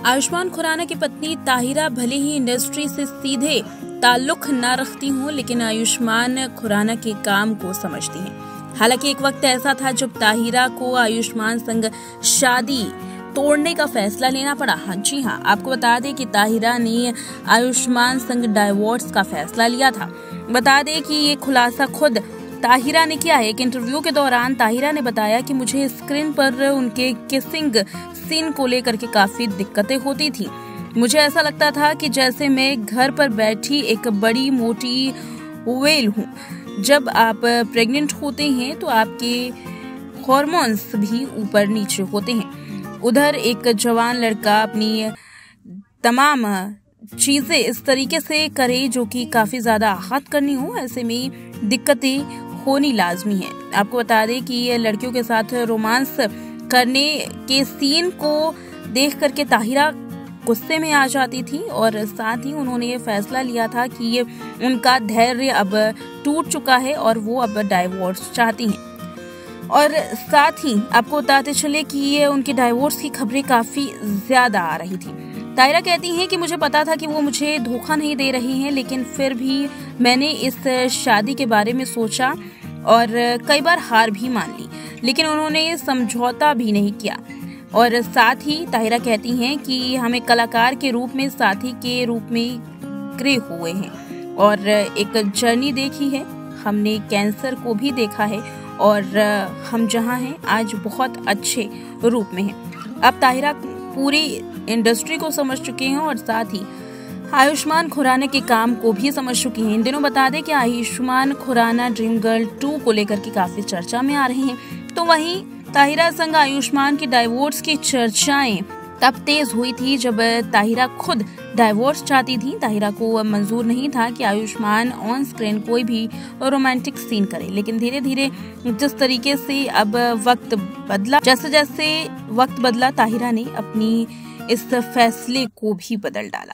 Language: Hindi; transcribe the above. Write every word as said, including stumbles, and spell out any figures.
आयुष्मान खुराना की पत्नी ताहिरा भले ही इंडस्ट्री से सीधे ताल्लुक न रखती हूँ, लेकिन आयुष्मान खुराना के काम को समझती हैं। हालांकि एक वक्त ऐसा था जब ताहिरा को आयुष्मान संग शादी तोड़ने का फैसला लेना पड़ा। हाँ जी हाँ, आपको बता दें कि ताहिरा ने आयुष्मान संग डाइवोर्स का फैसला लिया था। बता दें कि ये खुलासा खुद ताहिरा ने किया है। एक इंटरव्यू के दौरान ताहिरा ने बताया कि मुझे स्क्रीन पर उनके किसिंग सीन को लेकर के काफी दिक्कतें होती थी। मुझे ऐसा लगता था कि जैसे मैं घर पर बैठी एक बड़ी मोटी व्हेल हूँ। जब आप प्रेग्नेंट होते हैं तो आपके हार्मोन्स भी ऊपर नीचे होते हैं। उधर एक जवान लड़का अपनी तमाम चीजें इस तरीके से करे जो कि काफी ज्यादा आहत करनी हो, ऐसे में दिक्कतें होनी लाजमी है। आपको बता दें कि ये लड़कियों के साथ रोमांस करने के सीन को देख करके ताहिरा गुस्से में आ जाती थी और साथ ही उन्होंने ये फैसला लिया था कि ये उनका धैर्य अब टूट चुका है और वो अब डाइवोर्स चाहती हैं। और साथ ही आपको बताते चले कि ये उनके डाइवोर्स की खबरें काफी ज्यादा आ रही थी। ताहिरा कहती हैं कि मुझे पता था कि वो मुझे धोखा नहीं दे रही हैं, लेकिन फिर भी मैंने इस शादी के बारे में सोचा और कई बार हार भी मान ली, लेकिन उन्होंने समझौता भी नहीं किया। और साथ ही ताहिरा कहती हैं कि हमें कलाकार के रूप में साथी के रूप में ग्रे हुए हैं और एक जर्नी देखी है। हमने कैंसर को भी देखा है और हम जहां हैं आज बहुत अच्छे रूप में हैं। अब ताहिरा पूरी इंडस्ट्री को समझ चुके हैं और साथ ही आयुष्मान खुराना के काम को भी समझ चुकी हैं। इन दिनों बता दें कि Ayushmann Khurrana Dream Girl two को लेकर के काफी चर्चा में आ रहे हैं, तो वहीं ताहिरा संग आयुष्मान की डाइवोर्स की चर्चाएं तब तेज हुई थी जब ताहिरा खुद डाइवोर्स चाहती थी। ताहिरा को मंजूर नहीं था कि आयुष्मान ऑन स्क्रीन कोई भी रोमांटिक सीन करे, लेकिन धीरे धीरे जिस तरीके से अब वक्त बदला, जैसे जैसे वक्त बदला, ताहिरा ने अपनी इस फैसले को भी बदल डाला।